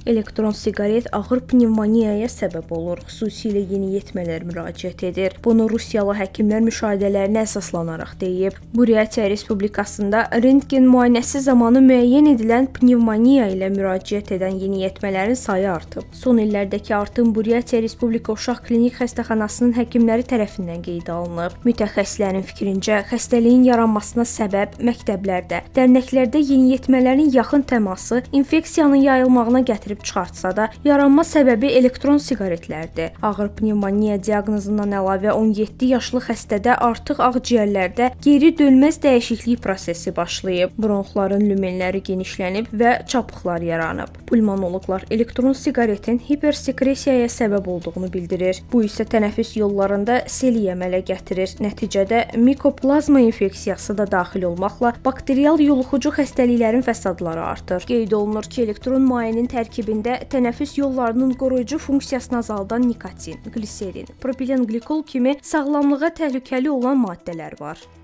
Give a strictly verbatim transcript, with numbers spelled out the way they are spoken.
Elektron siqaret ağır pnevmoniyaya səbəb olur, xüsusilə yeniyetmələr müraciət edir. Bunu Rusiyalı həkimlər müşahidələrinə əsaslanaraq deyib. Buriyatiya Respublikasında rentgen müayinəsi zamanı müəyyən edilən pnevmoniya ilə müraciət edən yeniyetmələrin sayı artıb. Son illərdəki artım Buriyatiya Respublika Uşaq Klinik Xəstəxanasının həkimləri tərəfindən qeydə alınıb. Mütəxəssislərin fikrincə, xəstəliyin yaranmasına səbəb məktəblərdə, dərnəklərdə yeniyetmələrin yaxın təması infeksiyanın yayılmağına gətirib çıxartsa da, yaranma səbəbi elektron siqaretlərdir. Ağır pnevmoniya diaqnozundan əlavə on yeddi yaşlı xəstədə artıq ağciyərlərdə geri dönməz dəyişiklik prosesi başlayıb. Bronxların lümenləri genişlənib və çapıqlar yaranıb. Pulmonoloqlar elektron siqaretin hipersekresiyaya səbəb olduğunu bildirir. Bu isə tənəffüs yollarında seli əmələ gətirir. Nəticədə mikoplazma infeksiyası da daxil olmaqla bakterial yoluxucu xəstəliklərin fəsadları artır. Qeyd olunur ki, elektron müayinin tərkibində tənəffüs yollarının qoruyucu funksiyasını azaldan nikotin, gliserin, propilen qlikol kimi sağlamlığa təhlükəli olan maddələr var.